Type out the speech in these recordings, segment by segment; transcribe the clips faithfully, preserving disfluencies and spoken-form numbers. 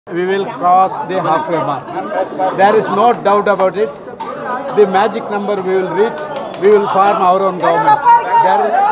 We will cross the halfway mark. There is no doubt about it. The magic number we will reach. We will form our own government. There is,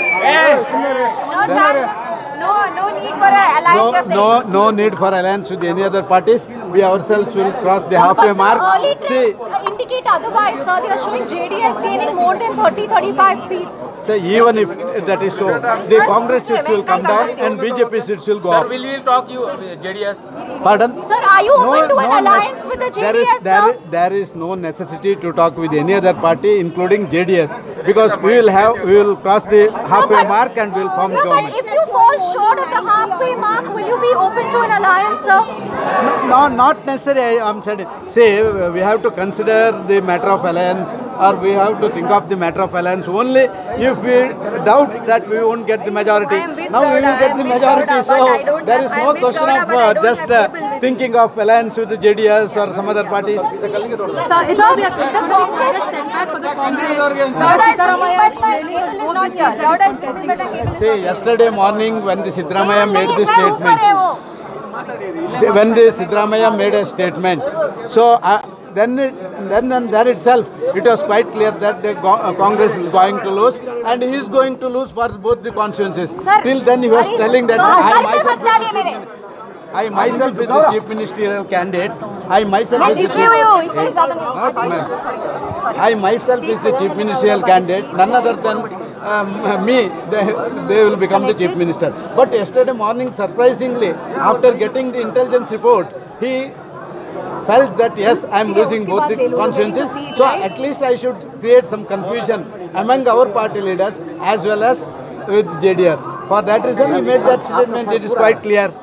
No, no need for an alliance. no, no, no need for alliance with any other parties. We ourselves will cross the halfway mark. Early See, trends indicate otherwise, sir. They are showing J D S gaining more than thirty to thirty-five seats. so even if that is so, the Congress seats will come down and B J P seats will go Sir, up. will we talk you uh, J D S? Pardon? Sir, are you open to an nec- alliance with the there J D S, is, there, sir? is, there is no necessity to talk with any other party, including J D S, because we will have we will cross the halfway but- mark and we will form Sir, but government. if you fall short of the halfway mark, will you be open to an alliance, sir? No, no, not necessarily. I am saying. See, we have to consider the matter of alliance, or we have to think of the matter of alliance only if we doubt that we won't get the majority. I am with Now we Gowda, will I get am the with majority, Gowda, but I so don't there have- is I am no with question Gowda, of but I uh, don't just have uh, people with thinking of alliance with the J D S or some other parties. Sir, sir, the Congress... Gowda is coming, but my cable is not here. Gowda is coming, but my cable is See, yesterday morning when the Siddaramaiah made the नहीं, sir, ऊपर है statement, वो। See, when the Siddaramaiah made a statement, so uh, then, it, then and there itself, it was quite clear that the go- uh, Congress is going to lose, and he is going to lose for both the constituencies. Sir, Till then, he was sorry, telling that sir, I sir, myself, मत डालिए मेरे। I myself is the chief ministerial candidate. I myself मैं is the जीती chief, हुई हूँ, इससे ज़्यादा नहीं। Not ma'am. I myself is the chief ministerial candidate. None other than um, me, they, they will become the chief minister. But yesterday morning, surprisingly, after getting the intelligence report, he felt that yes, I am ठीक है, losing उसके both बाद the ले लो, constituencies. ready to feed, So right? at least I should create some confusion among our party leaders as well as with J D S. For that reason, he made that statement. It is quite clear.